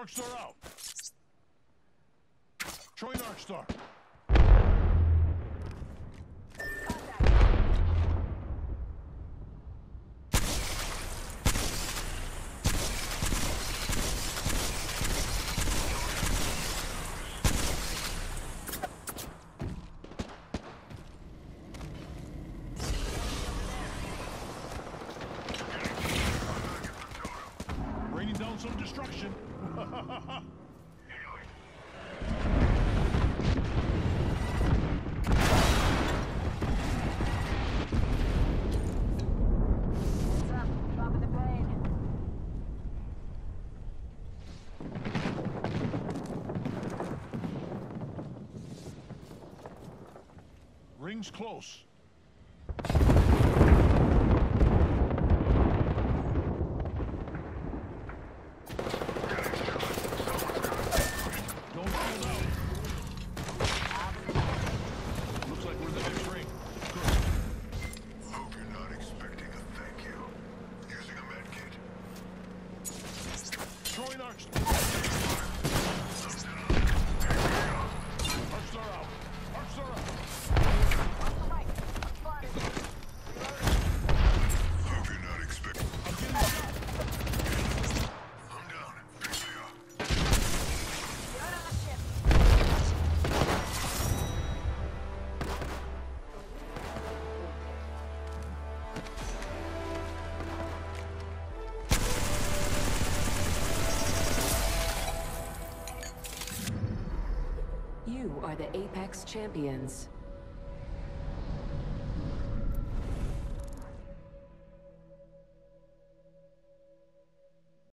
Arcstar out. Join Arcstar. Raining down some destruction. Ring's close. Don't hold out. Looks like we're the next ring. Good. Hope you're not expecting a thank you. Using a med kit. Join Arcstar. Arcstar out. Arcstar out. Hope you're not expecting. I'm getting shot. I'm down. There they are. You are the Apex Champions.